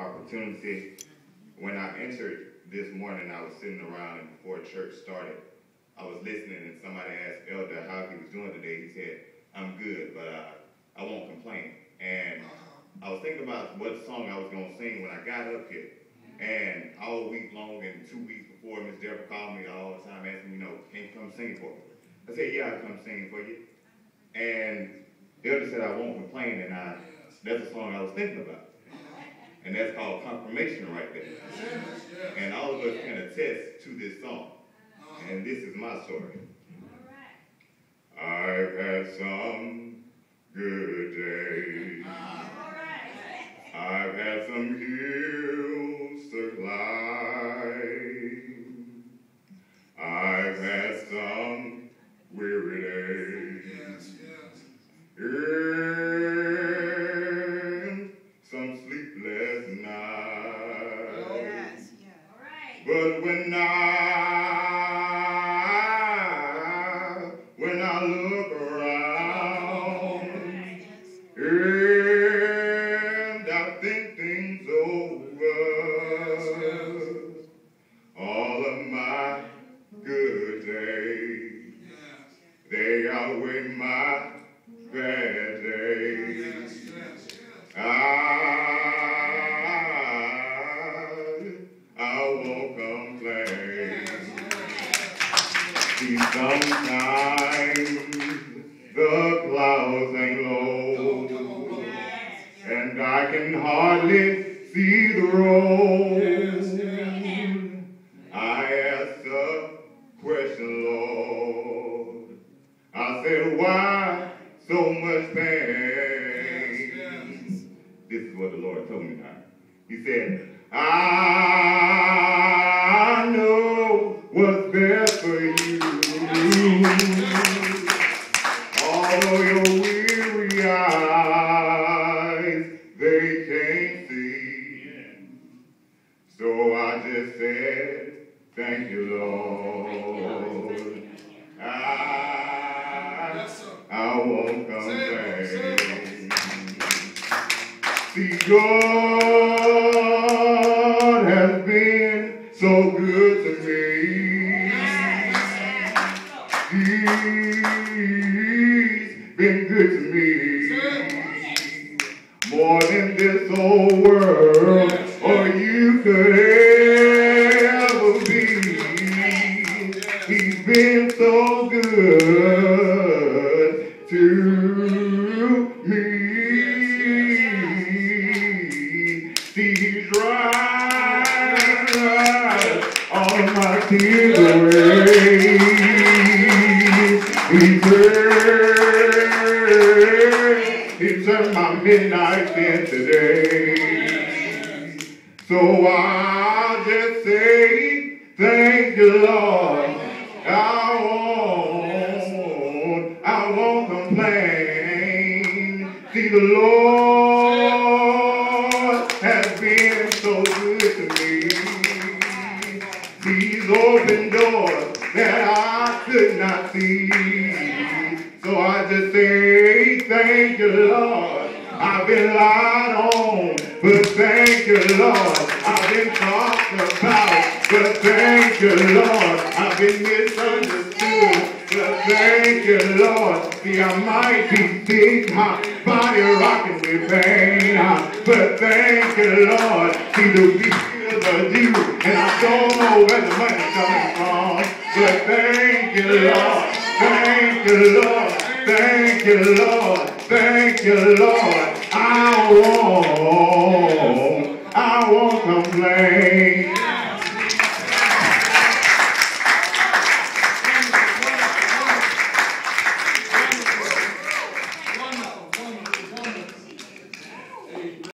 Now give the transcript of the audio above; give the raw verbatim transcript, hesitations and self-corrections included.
opportunity. When I entered this morning, I was sitting around and before church started, I was listening and somebody asked Elder how he was doing today. He said, I'm good, but uh, I won't complain. And I was thinking about what song I was going to sing when I got up here. And all week long and two weeks before, Miss Deborah called me all the time asking, you know, can you come sing for me? I said, yeah, I'll come sing for you. And Elder said, I won't complain, and I, that's the song I was thinking about. And that's called Confirmation right there. And all of us can attest to this song. And this is my story. I've had some good days. I've had some hills to climb. I've had some weary days. And some sleepless nights. But when I, when I look around, and I think things over, all of my good days, they outweigh my bad days. I, I won't complain. See, sometimes the clouds hang low, and I can hardly see the road. I asked a question, Lord. I said, why so much pain? This is what the Lord told me now. He said, I know what's best for you. Although your weary eyes, they can't see. So I just said, thank you, Lord. I, I won't complain. See, God has been so good to me. He's been good to me. More than this whole world or you could ever be. He's been so good to me. See, he's right, all of my tears away. He turned, he turned my midnight into day. So I'll just say, thank you, Lord. I won't, I won't complain. See, the Lord has been so good to me. He's opened doors that I could not see. So I just say, thank you, Lord. I've been lied on, but thank you, Lord. I've been talked about, but thank you, Lord. I've been misunderstood, but thank you, Lord. See, I might be sick, my body rocking with pain, but thank you, Lord. See, the bills are due, and I don't know where the money's coming from, but thank you, Lord. Thank you, Lord. Thank you, Lord. Thank you, Lord. I won't